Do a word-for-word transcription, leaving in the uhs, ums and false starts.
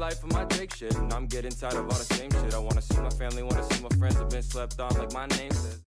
life of my Drake shit, and I'm getting tired of all the same shit. I wanna see my family, wanna see my friends, I've been slept on like my name says.